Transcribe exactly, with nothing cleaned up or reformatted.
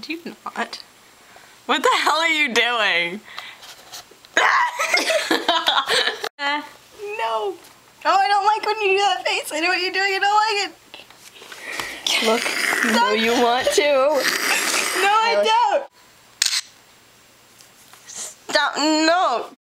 Did you not? What the hell are you doing? No. Oh, I don't like when you do that face. I know what you're doing. I don't like it. Look, you know you want to. No, I don't. Stop. No.